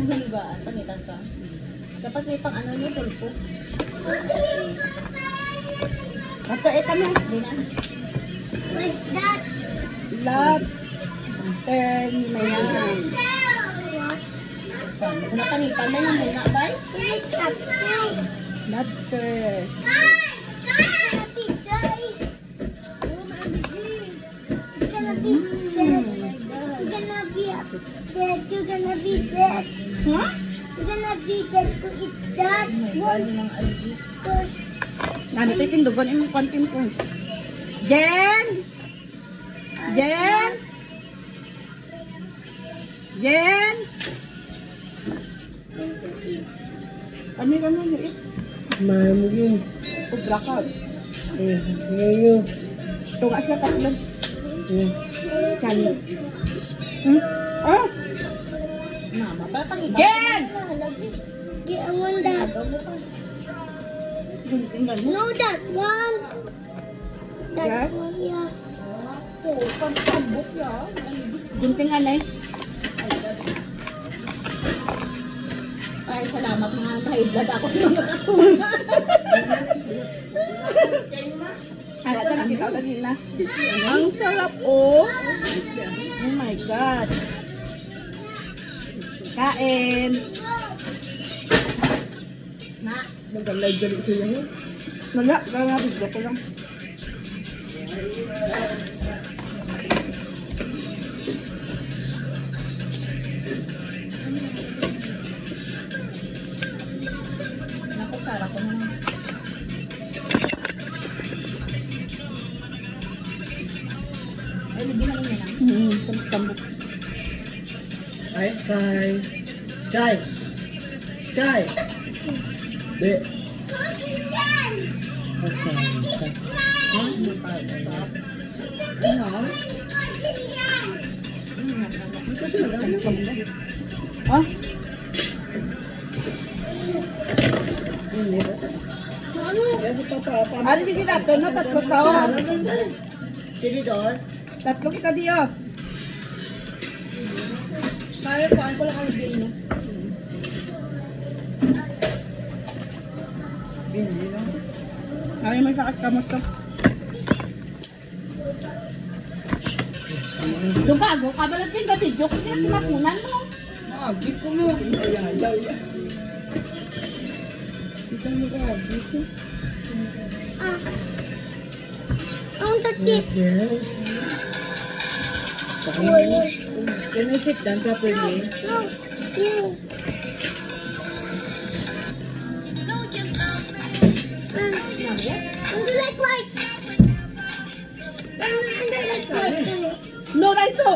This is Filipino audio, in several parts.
Higaan, pangitan ka. Dapat may pang ano niyo, pulpo. Ato, kami. Hindi na. What's that? Love. Turn na yan. Kung napanitan na yung muna, bay? Lobster. Oo, maambigi. You're gonna be dead. Huh? You're gonna be dead to eat that. Oh my God, yung mga aligi. Nami ito itindugon yung kontin ko. Jen! Jen! Jen! Kami eh. Mamugin. Ubra ka. Ngayon. Tunga siya tatlong. Chani. Ah! Mama, para pangitan. Jen! I want that. Tingnan mo. No, that one. That Yeah? one, yeah. Oo, pambok yan. Guntingan eh. Ay, salamat mga mahiblad ako ng mga katuna. Ano ito nakita ko kanina. Ang sarap oh. Oh my God. Kain. Na, Magkalay dali sila yun. Wala, video ko lang. nakutsara ko na. Ay, lagyan na niya lang. Tambok. Ay, Sky. Sky. Sky. Be. Ah? Ano din nato na tatlo tao? Sini doon. Tatlo kita diyo. Kaya kuhaan ko lang ang lagyan niyo. Hindi na. Ay, may sakit kamot to. Doon ka, go. Kabalat din ka video. Kung yan sinapunan mo. Agi ko mo. Ayaw. Kita mo ka. Dito. I want to eat. Yes. Can you sit down properly? No, you. Don't like rice. Don't like rice. No, right so.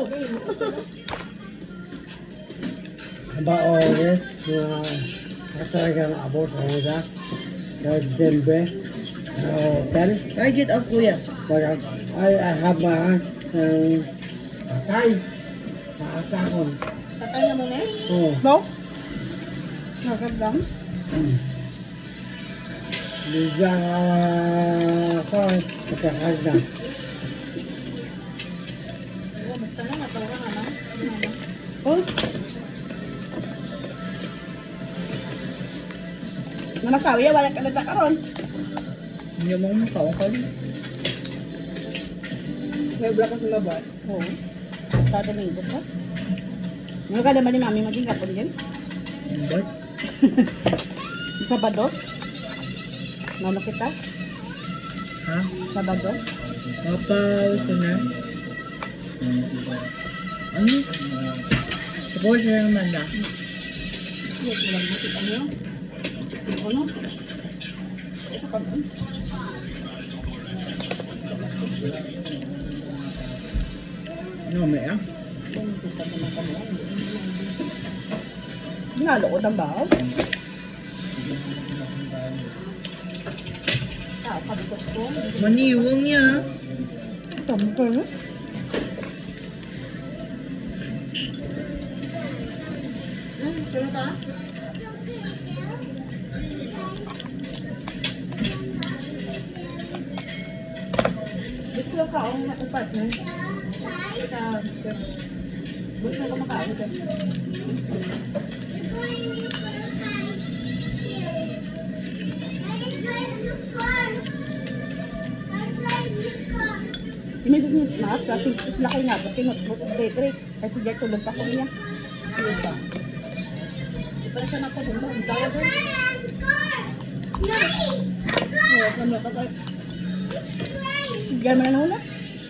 About all this, talagang abot ako sa Denver. Hotel. I get up, kuya. But I have my tay. Nakakakon. Tatay na muna eh. Oh. No? Nakagdang. Bigyan ako nakakagda. Oo, basta na, natawra na lang. Oh. Namasawi, wala ka nagkakaroon. Hindi mo makawakal. May black ka sa labat. Oo. Sa Domingo ka. Ngayon ka naman ni Mami maging kapon din. Hindi. Sabado. Mama kita. Ha? Sabado. Papa, gusto na? Ano? Support na naman na. Yes, wala mo kita mo. Ano? Ito ka ba? Ano, may ah? Nalokot ang bahaw. Tao, kabikos ko. Maniwang niya. Tama ka na. Sino ka? Gusto yung kaong matupat mo. Sa... Gusto ko makain siya. nga, kasi sila kayo nga, pati nag-break. Kasi dyan tulog pa ko niya. Di pala siya napaganda. Ang tawag doon. Ano ka tayo? Diyan mo na nuna?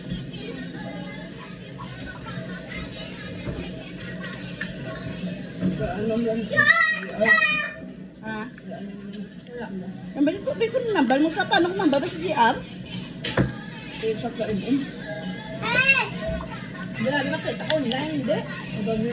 Ano yan? Ah. Nambal ko na nambal mo sa paano ko nambal ba si GR? Isak ka in. Grabe nakita ko nila, hindi. Ang dami.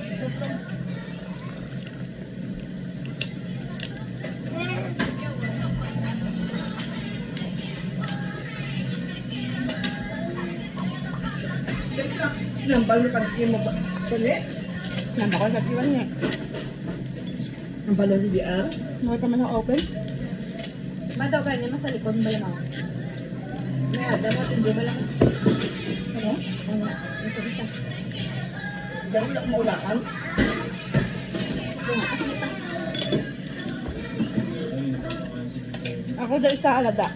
Nambal mo pag-i mo ba? Kuni? Nambal ko sa tiwan niya. Ang balo si DR? Mga ka man na open. Madaw ka niya, sa likod ba yun ako? May ada mo, hindi ba lang? Ano? Ano? Ito isa. Dahil lang maulakan. Ito nga, kasi ito. Ako dahil sa alada.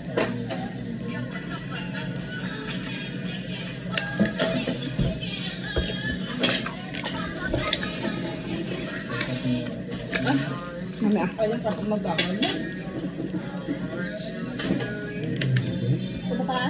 Mami ah. Ayun, tapos mag-bakal mo. Ito pa?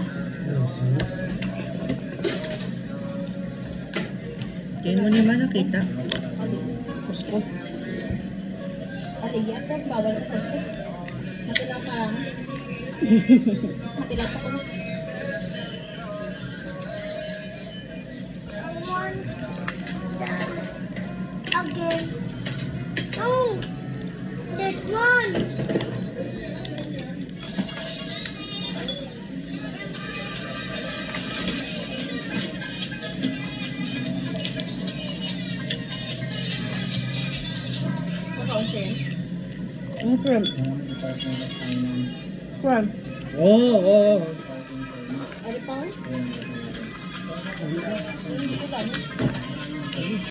Diyan mo naman nakita. Kusko. At hindi ako, bawal ako sa'yo. Matilaw ka lang. Matilaw pa ko. Again. Oh, there's one. Kakaunsin. Ang shrimp. Shrimp. Oo. Ano pa? Hindi ko ba?